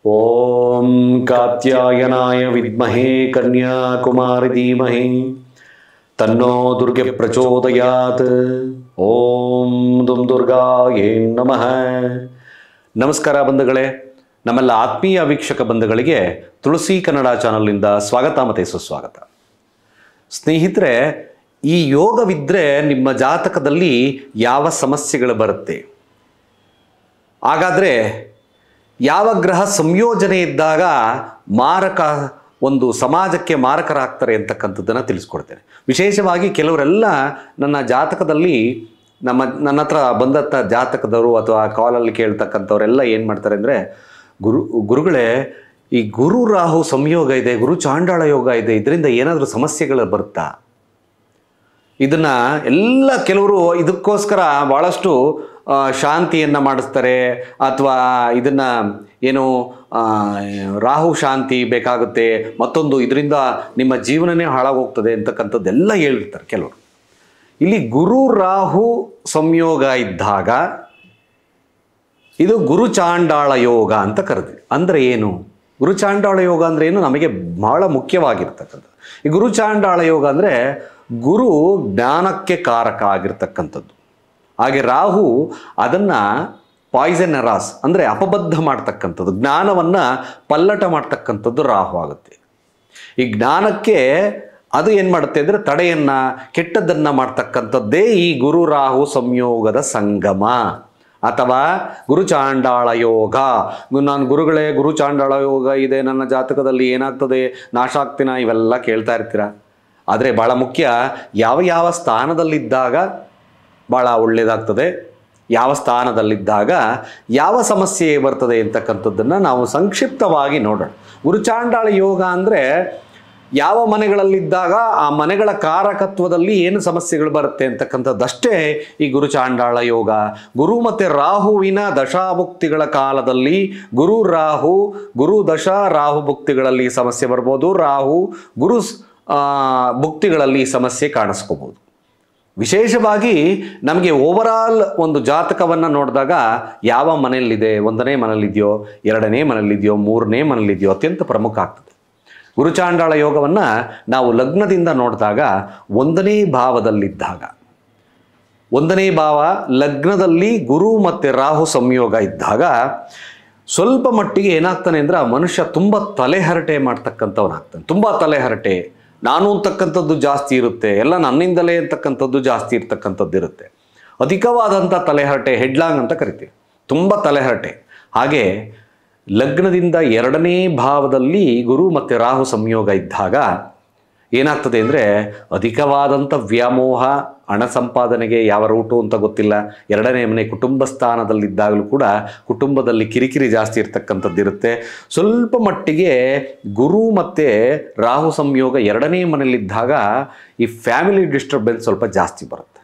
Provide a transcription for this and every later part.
ಓಂ ಕಾತ್ಯಾಯನಾಯ ವಿದ್ಮಹೇ ಕನ್ಯಾಕುಮಾರಿ ಧೀಮಹಿ ತನ್ನೋ ದುರ್ಗೆ ಪ್ರಚೋದಯಾತ್. ಓಂ ದುಂ ದುರ್ಗಾಯೇ ನಮಃ. ನಮಸ್ಕಾರ ಬಂಧುಗಳೇ, ನಮ್ಮೆಲ್ಲ ಆತ್ಮೀಯ ವೀಕ್ಷಕ ಬಂಧುಗಳಿಗೆ ತುಳಸಿ ಕನ್ನಡ ಚಾನಲ್ನಿಂದ ಸ್ವಾಗತ ಮತ್ತು ಸುಸ್ವಾಗತ. ಸ್ನೇಹಿತರೆ, ಈ ಯೋಗವಿದ್ದರೆ ನಿಮ್ಮ ಜಾತಕದಲ್ಲಿ ಯಾವ ಸಮಸ್ಯೆಗಳು ಬರುತ್ತೆ, ಹಾಗಾದರೆ ಯಾವ ಗ್ರಹ ಸಂಯೋಜನೆ ಇದ್ದಾಗ ಒಂದು ಸಮಾಜಕ್ಕೆ ಮಾರಕರಾಗ್ತಾರೆ ಅಂತಕ್ಕಂಥದ್ದನ್ನು ತಿಳಿಸ್ಕೊಡ್ತೇನೆ. ವಿಶೇಷವಾಗಿ ಕೆಲವರೆಲ್ಲ ನನ್ನ ಜಾತಕದಲ್ಲಿ ನನ್ನ ಹತ್ರ ಬಂದಂಥ ಜಾತಕದವರು ಅಥವಾ ಕಾಲಲ್ಲಿ ಕೇಳ್ತಕ್ಕಂಥವರೆಲ್ಲ ಏನು ಮಾಡ್ತಾರೆ ಅಂದರೆ, ಗುರುಗಳೇ, ಈ ಗುರು ರಾಹು ಸಂಯೋಗ ಇದೆ, ಗುರು ಚಾಂಡಾಳ ಯೋಗ ಇದೆ, ಇದರಿಂದ ಏನಾದರೂ ಸಮಸ್ಯೆಗಳು ಬರುತ್ತಾ? ಇದನ್ನು ಎಲ್ಲ ಕೆಲವರು ಇದಕ್ಕೋಸ್ಕರ ಭಾಳಷ್ಟು ಶಾಂತಿಯನ್ನು ಮಾಡಿಸ್ತಾರೆ, ಅಥವಾ ಇದನ್ನು ಏನು ರಾಹು ಶಾಂತಿ ಬೇಕಾಗುತ್ತೆ, ಮತ್ತೊಂದು ಇದರಿಂದ ನಿಮ್ಮ ಜೀವನನೇ ಹಾಳಾಗೋಗ್ತದೆ ಅಂತಕ್ಕಂಥದ್ದೆಲ್ಲ ಹೇಳಿರ್ತಾರೆ ಕೆಲವರು. ಇಲ್ಲಿ ಗುರು ರಾಹು ಸಂಯೋಗ ಇದ್ದಾಗ ಇದು ಗುರು ಚಾಂಡಾಳ ಯೋಗ ಅಂತ ಕರೆದ್ವಿ. ಅಂದರೆ ಏನು ಗುರು ಚಾಂಡಾಳ ಯೋಗ ಅಂದರೆ ಏನು, ನಮಗೆ ಬಹಳ ಮುಖ್ಯವಾಗಿರ್ತಕ್ಕಂಥದ್ದು. ಈ ಗುರು ಚಾಂಡಾಳ ಯೋಗ ಅಂದರೆ ಗುರು ಜ್ಞಾನಕ್ಕೆ ಕಾರಕ ಆಗಿರ್ತಕ್ಕಂಥದ್ದು. ಹಾಗೆ ರಾಹು ಅದನ್ನು ಪಾಯ್ಸನ್ ಎರಾಸ್ ಅಂದರೆ ಅಪಬದ್ಧ ಮಾಡ್ತಕ್ಕಂಥದ್ದು, ಜ್ಞಾನವನ್ನು ಪಲ್ಲಟ ಮಾಡ್ತಕ್ಕಂಥದ್ದು ರಾಹು ಆಗುತ್ತೆ. ಈ ಜ್ಞಾನಕ್ಕೆ ಅದು ಏನು ಮಾಡುತ್ತೆ ಅಂದರೆ ತಡೆಯನ್ನು, ಕೆಟ್ಟದ್ದನ್ನು ಮಾಡ್ತಕ್ಕಂಥದ್ದೇ ಈ ಗುರು ರಾಹು ಸಂಯೋಗದ ಸಂಗಮ ಅಥವಾ ಗುರು ಚಾಂಡಾಳ ಯೋಗ. ನಾನು ಗುರುಗಳೇ, ಗುರು ಚಾಂಡಾಳ ಯೋಗ ಇದೆ ನನ್ನ ಜಾತಕದಲ್ಲಿ, ಏನಾಗ್ತದೆ, ನಾಶ ಆಗ್ತೀನ, ಇವೆಲ್ಲ ಕೇಳ್ತಾ ಇರ್ತೀರ. ಆದರೆ ಭಾಳ ಮುಖ್ಯ, ಯಾವ ಸ್ಥಾನದಲ್ಲಿದ್ದಾಗ ಭಾಳ ಒಳ್ಳೆಯದಾಗ್ತದೆ, ಯಾವ ಸ್ಥಾನದಲ್ಲಿದ್ದಾಗ ಯಾವ ಸಮಸ್ಯೆ ಬರ್ತದೆ ಅಂತಕ್ಕಂಥದ್ದನ್ನು ನಾವು ಸಂಕ್ಷಿಪ್ತವಾಗಿ ನೋಡೋಣ. ಗುರುಚಾಂಡಾಳ ಯೋಗ ಅಂದರೆ ಯಾವ ಮನೆಗಳಲ್ಲಿದ್ದಾಗ ಆ ಮನೆಗಳ ಕಾರಕತ್ವದಲ್ಲಿ ಏನು ಸಮಸ್ಯೆಗಳು ಬರುತ್ತೆ ಅಂತಕ್ಕಂಥದ್ದಷ್ಟೇ ಈ ಗುರುಚಾಂಡಾಳ ಯೋಗ. ಗುರು ಮತ್ತು ರಾಹುವಿನ ದಶಾಭುಕ್ತಿಗಳ ಕಾಲದಲ್ಲಿ ಗುರು ದಶಾ ರಾಹು ಭುಕ್ತಿಗಳಲ್ಲಿ ಸಮಸ್ಯೆ ಬರ್ಬೋದು, ರಾಹು ಗುರು ಭುಕ್ತಿಗಳಲ್ಲಿ ಸಮಸ್ಯೆ ಕಾಣಿಸ್ಕೋಬೋದು. ವಿಶೇಷವಾಗಿ ನಮಗೆ ಓವರಾಲ್ ಒಂದು ಜಾತಕವನ್ನು ನೋಡಿದಾಗ ಯಾವ ಮನೆಯಲ್ಲಿದೆ, 1ನೇ ಮನೆಯಲ್ಲಿದೆಯೋ, 2ನೇ ಮನೆಯಲ್ಲಿದೆಯೋ, 3ನೇ ಮನೆಯಲ್ಲಿದೆಯೋ ಅತ್ಯಂತ ಪ್ರಮುಖ ಆಗ್ತದೆ. ಗುರುಚಾಂಡಾಳ ಯೋಗವನ್ನು ನಾವು ಲಗ್ನದಿಂದ ನೋಡಿದಾಗ 1ನೇ ಭಾವದಲ್ಲಿದ್ದಾಗ, 1ನೇ ಭಾವ ಲಗ್ನದಲ್ಲಿ ಗುರು ಮತ್ತು ರಾಹು ಸಂಯೋಗ ಇದ್ದಾಗ ಸ್ವಲ್ಪ ಮಟ್ಟಿಗೆ ಏನಾಗ್ತಾನೆ ಅಂದರೆ ಆ ಮನುಷ್ಯ ತುಂಬ ತಲೆಹರಟೆ ಮಾಡ್ತಕ್ಕಂಥವನಾಗ್ತಾನೆ. ತುಂಬ ತಲೆಹರಟೆ, ನಾನು ಅಂತಕ್ಕಂಥದ್ದು ಜಾಸ್ತಿ ಇರುತ್ತೆ, ಎಲ್ಲ ನನ್ನಿಂದಲೇ ಅಂತಕ್ಕಂಥದ್ದು ಜಾಸ್ತಿ ಇರ್ತಕ್ಕಂಥದ್ದು ಇರುತ್ತೆ. ಅಧಿಕವಾದಂಥ ತಲೆಹರಟೆ, ಹೆಡ್ಲಾಂಗ್ ಅಂತ ಕರಿತೀವಿ, ತುಂಬ ತಲೆಹರಟೆ. ಹಾಗೆ ಲಗ್ನದಿಂದ 2ನೇ ಭಾವದಲ್ಲಿ ಗುರು ಮತ್ತು ರಾಹು ಸಂಯೋಗ ಇದ್ದಾಗ ಏನಾಗ್ತದೆ ಅಂದರೆ ಅಧಿಕವಾದಂಥ ವ್ಯಾಮೋಹ, ಹಣ ಸಂಪಾದನೆಗೆ ಯಾವ ರೂಟು ಅಂತ ಗೊತ್ತಿಲ್ಲ. 2ನೇ ಮನೆ ಕುಟುಂಬ ಸ್ಥಾನದಲ್ಲಿದ್ದಾಗಲೂ ಕೂಡ ಕುಟುಂಬದಲ್ಲಿ ಕಿರಿಕಿರಿ ಜಾಸ್ತಿ ಇರ್ತಕ್ಕಂಥದ್ದು ಇರುತ್ತೆ. ಸ್ವಲ್ಪ ಮಟ್ಟಿಗೆ ಗುರು ಮತ್ತು ರಾಹು ಸಂಯೋಗ 2ನೇ ಮನೆಯಲ್ಲಿದ್ದಾಗ ಈ ಫ್ಯಾಮಿಲಿ ಡಿಸ್ಟರ್ಬೆನ್ಸ್ ಸ್ವಲ್ಪ ಜಾಸ್ತಿ ಬರುತ್ತೆ.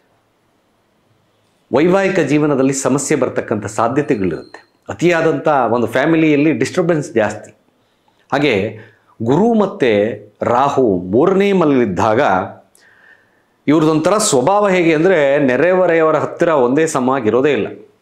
ವೈವಾಹಿಕ ಜೀವನದಲ್ಲಿ ಸಮಸ್ಯೆ ಬರ್ತಕ್ಕಂಥ ಸಾಧ್ಯತೆಗಳಿರುತ್ತೆ. ಅತಿಯಾದಂಥ ಒಂದು ಫ್ಯಾಮಿಲಿಯಲ್ಲಿ ಡಿಸ್ಟರ್ಬೆನ್ಸ್ ಜಾಸ್ತಿ. ಹಾಗೆ ಗುರು ಮತ್ತು ರಾಹು 3ನೇ ಮನೆಯಲ್ಲಿದ್ದಾಗ ಇವ್ರದ್ದೊಂಥರ ಸ್ವಭಾವ ಹೇಗೆ ಅಂದರೆ ನೆರೆಹೊರೆಯವರ ಹತ್ತಿರ ಒಂದೇ ಸಮನಾಗಿರೋದೇ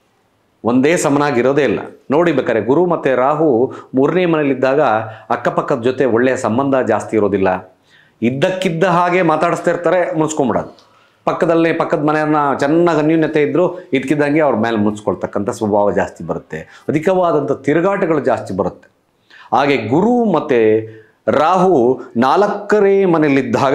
ಇಲ್ಲ. ನೋಡಿ ಬೇಕಾರೆ ಗುರು ಮತ್ತು ರಾಹು 3ನೇ ಮನೆಯಲ್ಲಿದ್ದಾಗ ಅಕ್ಕಪಕ್ಕದ ಜೊತೆ ಒಳ್ಳೆಯ ಸಂಬಂಧ ಜಾಸ್ತಿ ಇರೋದಿಲ್ಲ. ಇದ್ದಕ್ಕಿದ್ದ ಹಾಗೆ ಮಾತಾಡಿಸ್ತಾ ಇರ್ತಾರೆ, ಮುನ್ಸ್ಕೊಂಬಿಡೋದು. ಪಕ್ಕದ ಮನೆಯನ್ನ ಚೆನ್ನಾಗಿ ಅನ್ಯೂನ್ಯತೆ ಇದ್ದರೂ ಇದಕ್ಕಿದ್ದಂಗೆ ಅವ್ರ ಮೇಲೆ ಮುನ್ಸ್ಕೊಳ್ತಕ್ಕಂಥ ಸ್ವಭಾವ ಜಾಸ್ತಿ ಬರುತ್ತೆ. ಅಧಿಕವಾದಂಥ ತಿರುಗಾಟಗಳು ಜಾಸ್ತಿ ಬರುತ್ತೆ. ಹಾಗೆ ಗುರು ಮತ್ತು ರಾಹು 4ನೇ ಮನೆಯಲ್ಲಿದ್ದಾಗ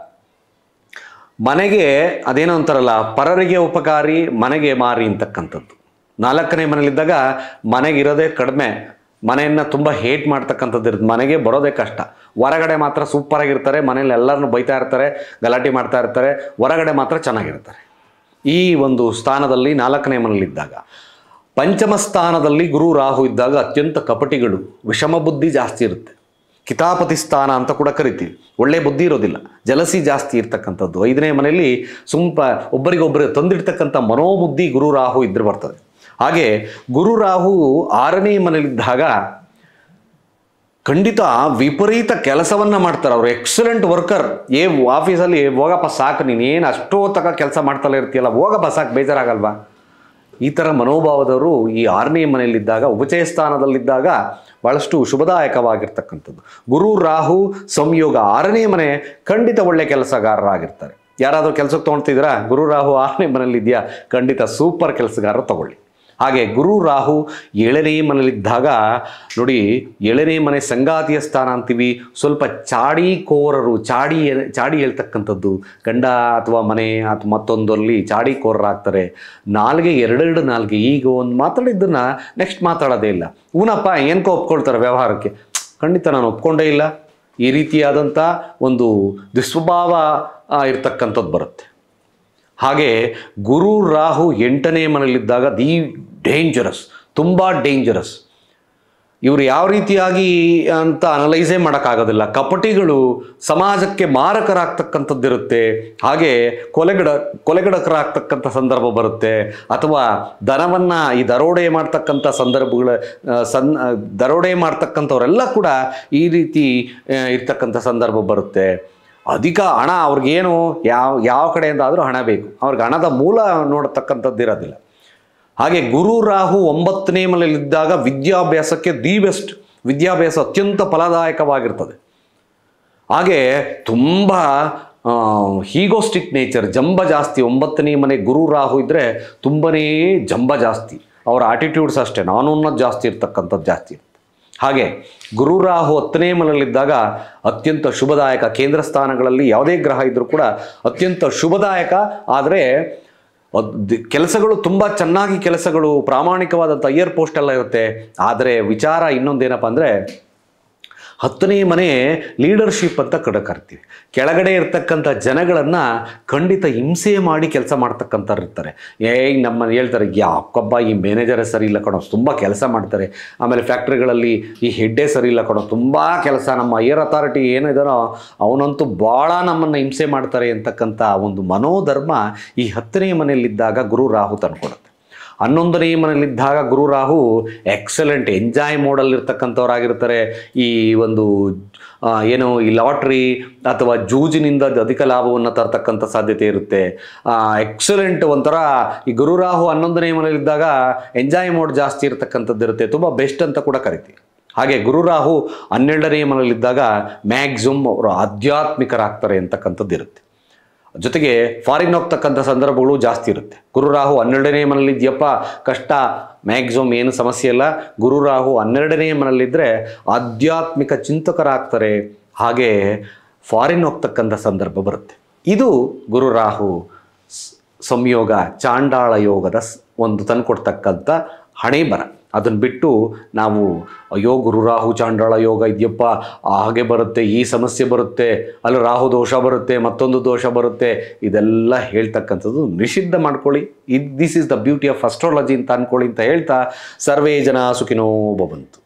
ಮನೆಗೆ ಅದೇನೋ ಅಂತಾರಲ್ಲ, ಪರರಿಗೆ ಉಪಕಾರಿ ಮನೆಗೆ ಮಾರಿ ಅಂತಕ್ಕಂಥದ್ದು. 4ನೇ ಮನೆಯಲ್ಲಿದ್ದಾಗ ಮನೆಗಿರೋದೇ ಕಡಿಮೆ, ಮನೆಯನ್ನು ತುಂಬ ಹೇಟ್ ಮಾಡ್ತಕ್ಕಂಥದ್ದು ಇರುತ್ತೆ, ಮನೆಗೆ ಬರೋದೇ ಕಷ್ಟ. ಹೊರಗಡೆ ಮಾತ್ರ ಸೂಪರಾಗಿರ್ತಾರೆ, ಮನೇಲಿ ಎಲ್ಲರನ್ನೂ ಬೈತಾ ಇರ್ತಾರೆ, ಗಲಾಟೆ ಮಾಡ್ತಾ ಇರ್ತಾರೆ, ಹೊರಗಡೆ ಮಾತ್ರ ಚೆನ್ನಾಗಿರ್ತಾರೆ. ಈ ಒಂದು ಸ್ಥಾನದಲ್ಲಿ 4ನೇ ಮನೆಯಲ್ಲಿದ್ದಾಗ. ಪಂಚಮ ಸ್ಥಾನದಲ್ಲಿ ಗುರು ರಾಹು ಇದ್ದಾಗ ಅತ್ಯಂತ ಕಪಟಿಗಳು, ವಿಷಮ ಬುದ್ಧಿ ಜಾಸ್ತಿ ಇರುತ್ತೆ. ಕಿತಾಪತಿ ಸ್ಥಾನ ಅಂತ ಕೂಡ ಕರಿತೀವಿ. ಒಳ್ಳೆ ಬುದ್ಧಿ ಇರೋದಿಲ್ಲ, ಜಲಸಿ ಜಾಸ್ತಿ ಇರ್ತಕ್ಕಂಥದ್ದು. 5ನೇ ಮನೆಯಲ್ಲಿ ಒಬ್ಬರಿಗೊಬ್ಬರು ತಂದಿಡ್ತಕ್ಕಂಥ ಮನೋಬುದ್ಧಿ ಗುರು ರಾಹು ಇದ್ರೆ ಬರ್ತದೆ. ಹಾಗೆ ಗುರು ರಾಹು 6ನೇ ಮನೆಯಲ್ಲಿದ್ದಾಗ ಖಂಡಿತ ವಿಪರೀತ ಕೆಲಸವನ್ನು ಮಾಡ್ತಾರೆ. ಅವರು ಎಕ್ಸಲೆಂಟ್ ವರ್ಕರ್. ಆಫೀಸಲ್ಲಿ ಹೋಗಪ್ಪ ಸಾಕು, ನೀನೇನು ಅಷ್ಟೋ ತಕ ಕೆಲಸ ಮಾಡ್ತಲೇ ಇರ್ತೀಯಲ್ಲ, ಹೋಗಪ್ಪ ಸಾಕು, ಬೇಜಾರಾಗಲ್ವಾ? ಈ ಥರ ಮನೋಭಾವದವರು ಈ 6ನೇ ಮನೆಯಲ್ಲಿದ್ದಾಗ, ಉಪಚಯ ಸ್ಥಾನದಲ್ಲಿದ್ದಾಗ ಭಾಳಷ್ಟು ಶುಭದಾಯಕವಾಗಿರ್ತಕ್ಕಂಥದ್ದು. ಗುರು ರಾಹು ಸಂಯೋಗ 6ನೇ ಮನೆ, ಖಂಡಿತ ಒಳ್ಳೆ ಕೆಲಸಗಾರರಾಗಿರ್ತಾರೆ. ಯಾರಾದರೂ ಕೆಲಸಕ್ಕೆ ತೊಗೊಳ್ತಿದ್ದೀರಾ? ಗುರು ರಾಹು 6ನೇ ಮನೆಯಲ್ಲಿದೆಯಾ? ಖಂಡಿತ ಸೂಪರ್ ಕೆಲಸಗಾರ ತಗೊಳ್ಳಿ. ಹಾಗೆ ಗುರು ರಾಹು 7ನೇ ಮನೆಯಲ್ಲಿದ್ದಾಗ ನೋಡಿ, 7ನೇ ಮನೆ ಸಂಗಾತಿಯ ಸ್ಥಾನ ಅಂತೀವಿ. ಸ್ವಲ್ಪ ಚಾಡಿಕೋರರು, ಚಾಡಿ ಹೇಳ್ತಕ್ಕಂಥದ್ದು, ಗಂಡ ಅಥವಾ ಮನೆ ಅಥವಾ ಮತ್ತೊಂದಲ್ಲಿ ಚಾಡಿಕೋರರಾಗ್ತಾರೆ. ನಾಲ್ಗೆ ಎರಡೆರಡು ನಾಲ್ಗೆ, ಈಗ ಒಂದು ಮಾತಾಡಿದ್ದನ್ನು ನೆಕ್ಸ್ಟ್ ಮಾತಾಡೋದೇ ಇಲ್ಲ. ಊನಪ್ಪ ಏನಕ್ಕೋ ಒಪ್ಕೊಳ್ತಾರೆ ವ್ಯವಹಾರಕ್ಕೆ, ಖಂಡಿತ ನಾನು ಒಪ್ಕೊಂಡೇ ಇಲ್ಲ. ಈ ರೀತಿಯಾದಂಥ ಒಂದು ದುಸ್ವಭಾವ ಇರ್ತಕ್ಕಂಥದ್ದು ಬರುತ್ತೆ. ಹಾಗೆ ಗುರು ರಾಹು 8ನೇ ಮನೆಯಲ್ಲಿದ್ದಾಗ ಡೇಂಜರಸ್, ತುಂಬ ಡೇಂಜರಸ್. ಇವರು ಯಾವ ರೀತಿಯಾಗಿ ಅಂತ ಅನಲೈಸೇ ಮಾಡೋಕ್ಕಾಗೋದಿಲ್ಲ. ಕಪಟಿಗಳು, ಸಮಾಜಕ್ಕೆ ಮಾರಕರಾಗ್ತಕ್ಕಂಥದ್ದಿರುತ್ತೆ. ಹಾಗೆ ಕೊಲೆಗಡಕರಾಗ್ತಕ್ಕಂಥ ಸಂದರ್ಭ ಬರುತ್ತೆ. ಅಥವಾ ಧನವನ್ನು ಈ ದರೋಡೆ ಮಾಡ್ತಕ್ಕಂಥ ದರೋಡೆ ಮಾಡ್ತಕ್ಕಂಥವರೆಲ್ಲ ಕೂಡ ಈ ರೀತಿ ಇರ್ತಕ್ಕಂಥ ಸಂದರ್ಭ ಬರುತ್ತೆ. ಅಧಿಕ ಹಣ ಅವ್ರಿಗೇನು ಯಾವ ಕಡೆಯಿಂದ ಆದರೂ ಹಣ ಬೇಕು, ಅವ್ರಿಗೆ ಹಣದ ಮೂಲ ನೋಡತಕ್ಕಂಥದ್ದು ಇರೋದಿಲ್ಲ. ಹಾಗೆ ಗುರು ರಾಹು 9ನೇ ಮನೆಯಲ್ಲಿದ್ದಾಗ ವಿದ್ಯಾಭ್ಯಾಸಕ್ಕೆ ಬೆಸ್ಟ್, ವಿದ್ಯಾಭ್ಯಾಸ ಅತ್ಯಂತ ಫಲದಾಯಕವಾಗಿರ್ತದೆ. ಹಾಗೆ ತುಂಬ ಹೀಗೋಸ್ಟಿಕ್ ನೇಚರ್, ಜಂಬ ಜಾಸ್ತಿ. 9ನೇ ಮನೆ ಗುರು ರಾಹು ಇದ್ದರೆ ತುಂಬನೇ ಜಂಬ ಜಾಸ್ತಿ. ಅವರ ಆಟಿಟ್ಯೂಡ್ಸ್ ಅಷ್ಟೇ, ನಾನು ಅನ್ನೋದು ಜಾಸ್ತಿ ಇರ್ತಕ್ಕಂಥದ್ದು ಜಾಸ್ತಿ ಇರುತ್ತೆ. ಹಾಗೆ ಗುರು ರಾಹು 10ನೇ ಮನೆಯಲ್ಲಿದ್ದಾಗ ಅತ್ಯಂತ ಶುಭದಾಯಕ. ಕೇಂದ್ರ ಸ್ಥಾನಗಳಲ್ಲಿ ಯಾವುದೇ ಗ್ರಹ ಇದ್ದರೂ ಕೂಡ ಅತ್ಯಂತ ಶುಭದಾಯಕ. ಆದರೆ ಕೆಲಸಗಳು ತುಂಬ ಚೆನ್ನಾಗಿ, ಕೆಲಸಗಳು ಪ್ರಾಮಾಣಿಕವಾದಂಥ ಹೈಯರ್ ಪೋಸ್ಟ್ ಎಲ್ಲ ಇರುತ್ತೆ. ಆದರೆ ವಿಚಾರ ಇನ್ನೊಂದೇನಪ್ಪ ಅಂದರೆ 10ನೇ ಮನೆ ಲೀಡರ್ಶಿಪ್ ಅಂತ ಕರ್ತೀವಿ. ಕೆಳಗಡೆ ಇರ್ತಕ್ಕಂಥ ಜನಗಳನ್ನು ಖಂಡಿತ ಹಿಂಸೆ ಮಾಡಿ ಕೆಲಸ ಮಾಡ್ತಕ್ಕಂಥವ್ರು ಇರ್ತಾರೆ. ನಮ್ಮನ್ನು ಹೇಳ್ತಾರೆ, ಯಾಕಬ್ಬ ಈ ಮ್ಯಾನೇಜರೇ ಸರಿ ಇಲ್ಲ ಕಣೋ, ತುಂಬ ಕೆಲಸ ಮಾಡ್ತಾರೆ. ಆಮೇಲೆ ಫ್ಯಾಕ್ಟ್ರಿಗಳಲ್ಲಿ ಈ ಹೆಡ್ಡೇ ಸರಿ ಇಲ್ಲ ಕಣೋ, ತುಂಬ ಕೆಲಸ, ನಮ್ಮ ಹೈಯರ್ ಅಥಾರಿಟಿ ಏನಿದಾನೋ ಅವನಂತೂ ಭಾಳ ನಮ್ಮನ್ನು ಹಿಂಸೆ ಮಾಡ್ತಾರೆ ಅಂತಕ್ಕಂಥ ಒಂದು ಮನೋಧರ್ಮ ಈ 10ನೇ ಮನೆಯಲ್ಲಿದ್ದಾಗ ಗುರು ರಾಹು ತಂದುಕೊಡುತ್ತೆ. 11ನೇ ಮನೆಯಲ್ಲಿದ್ದಾಗ ಗುರು ರಾಹು ಎಕ್ಸಲೆಂಟ್ ಎಂಜಾಯ್ ಮೋಡಲ್ಲಿರ್ತಕ್ಕಂಥವ್ರಾಗಿರ್ತಾರೆ. ಈ ಒಂದು ಏನು ಈ ಲಾಟ್ರಿ ಅಥವಾ ಜೂಜಿನಿಂದ ಅಧಿಕ ಲಾಭವನ್ನು ತರ್ತಕ್ಕಂಥ ಸಾಧ್ಯತೆ ಇರುತ್ತೆ. ಎಕ್ಸಲೆಂಟ್ ಒಂಥರ ಈ ಗುರು ರಾಹು 11ನೇ ಮನೆಯಲ್ಲಿದ್ದಾಗ ಎಂಜಾಯ್ ಮೋಡ್ ಜಾಸ್ತಿ ಇರತಕ್ಕಂಥದ್ದು ಇರುತ್ತೆ. ತುಂಬ ಬೆಸ್ಟ್ ಅಂತ ಕೂಡ ಕರಿತೀವಿ. ಹಾಗೆ ಗುರು ರಾಹು 12ನೇ ಮನೆಯಲ್ಲಿದ್ದಾಗ ಮ್ಯಾಕ್ಸಿಮಮ್ ಅವರು ಆಧ್ಯಾತ್ಮಿಕರಾಗ್ತಾರೆ ಅಂತಕ್ಕಂಥದ್ದು ಇರುತ್ತೆ. ಜೊತೆಗೆ ಫಾರಿನ್ ಹೋಗ್ತಕ್ಕಂಥ ಸಂದರ್ಭಗಳು ಜಾಸ್ತಿ ಇರುತ್ತೆ. ಗುರು ರಾಹು 12ನೇ ಮನೆಯಲ್ಲಿದೆಯಪ್ಪ, ಕಷ್ಟ, ಮ್ಯಾಕ್ಸಿಮಮ್ ಏನು ಸಮಸ್ಯೆ ಇಲ್ಲ. ಗುರು ರಾಹು 12ನೇ ಮನೆಯಲ್ಲಿದ್ದರೆ ಆಧ್ಯಾತ್ಮಿಕ ಚಿಂತಕರಾಗ್ತಾರೆ. ಹಾಗೆ ಫಾರಿನ್ ಹೋಗ್ತಕ್ಕಂಥ ಸಂದರ್ಭ ಬರುತ್ತೆ. ಇದು ಗುರು ರಾಹು ಸಂಯೋಗ, ಚಾಂಡಾಳ ಯೋಗದ ಒಂದು ತಂದುಕೊಡ್ತಕ್ಕಂಥ ಹಣೆ ಬರ. ಅದನ್ನು ಬಿಟ್ಟು ನಾವು ಅಯ್ಯೋ ಗುರು ರಾಹು ಚಾಂಡಾಳ ಯೋಗ ಇದೆಯಪ್ಪ, ಹಾಗೆ ಬರುತ್ತೆ, ಈ ಸಮಸ್ಯೆ ಬರುತ್ತೆ, ಅಲ್ಲಿ ರಾಹು ದೋಷ ಬರುತ್ತೆ, ಮತ್ತೊಂದು ದೋಷ ಬರುತ್ತೆ, ಇದೆಲ್ಲ ಹೇಳ್ತಕ್ಕಂಥದ್ದು ನಿಷಿದ್ಧ ಮಾಡ್ಕೊಳ್ಳಿ. This is the beauty of astrology ಅಂತ ಅಂದ್ಕೊಳ್ಳಿ ಅಂತ ಹೇಳ್ತಾ, ಸರ್ವೇ ಜನ ಸುಖಿನೋ ಭವಂತು.